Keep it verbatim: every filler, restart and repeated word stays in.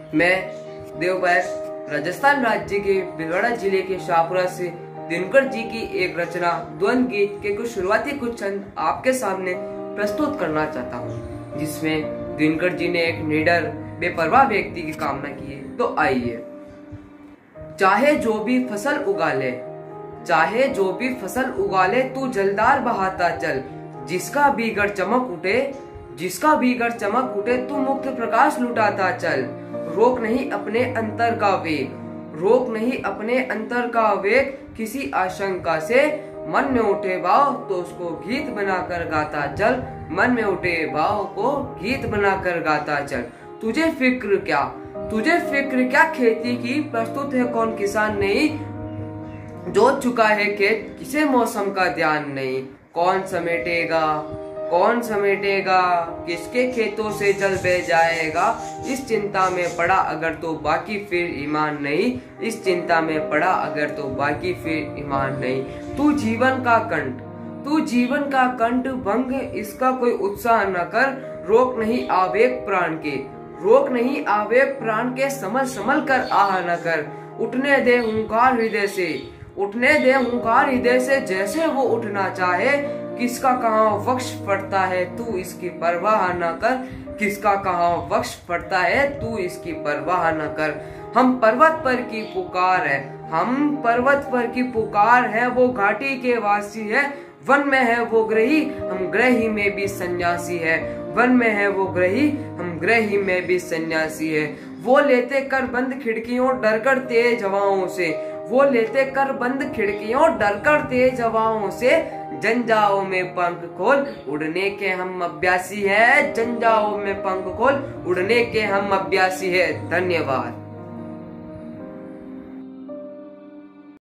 मैं देवपायर राजस्थान राज्य के भीलवाड़ा जिले के शाहपुरा से दिनकर जी की एक रचना द्वंद गीत के कुछ शुरुआती कुछ छंद आपके सामने प्रस्तुत करना चाहता हूँ, जिसमें दिनकर जी ने एक निडर बेपरवाह व्यक्ति की कामना की है। तो आइए। चाहे जो भी फसल उगा ले, चाहे जो भी फसल उगा ले, तू जलदार बहाता चल, जिसका भी गर चमक उठे, जिसका भी गर चमक उठे, तू मुक्त प्रकाश लुटाता चल। रोक नहीं अपने अंतर का वेग, रोक नहीं अपने अंतर का वेग, किसी आशंका से मन में उठे भाव तो उसको गीत बनाकर गाता चल, मन में उठे भाव को गीत बनाकर गाता चल। तुझे फिक्र क्या, तुझे फिक्र क्या खेती की, प्रस्तुत है कौन किसान नहीं, जोत चुका है खेत, किसे मौसम का ध्यान नहीं। कौन समेटेगा, कौन समेटेगा, किसके खेतों से जल बह जाएगा, इस चिंता में पड़ा अगर तो बाकी फिर ईमान नहीं, इस चिंता में पड़ा अगर तो बाकी फिर ईमान नहीं। तू जीवन का कंठ, तू जीवन का कंठ भंग, इसका कोई उत्साह न कर, रोक नहीं आवेग प्राण के, रोक नहीं आवेग प्राण के, समझ संभल कर आह न कर। उठने दे हुंकार हृदय से, उठने दे हुंकार हृदय से, जैसे वो उठना चाहे, किसका कहाँ वक्ष पड़ता है तू इसकी परवाह न कर, किसका कहाँ वक्ष पड़ता है तू इसकी परवाह न कर। हम पर्वत पर की पुकार है, हम पर्वत पर की पुकार है, वो घाटी के वासी है, वन में है वो ग्रही, हम ग्रही में भी सन्यासी है, वन में है वो ग्रही, हम ग्रही में भी सन्यासी है। वो लेते कर बंद खिड़कियों डरकर तेज हवाओं से, वो लेते कर बंद खिड़कियों डरकर तेज हवाओं से, जंजाओं में पंख खोल उड़ने के हम अभ्यासी है, जंजाओं में पंख खोल उड़ने के हम अभ्यासी है। धन्यवाद।